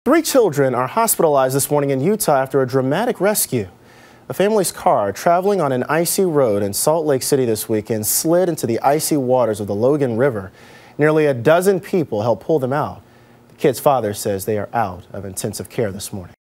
Three children are hospitalized this morning in Utah after a dramatic rescue. A family's car traveling on an icy road in Salt Lake City this weekend slid into the icy waters of the Logan River. Nearly a dozen people helped pull them out. The kid's father says they are out of intensive care this morning.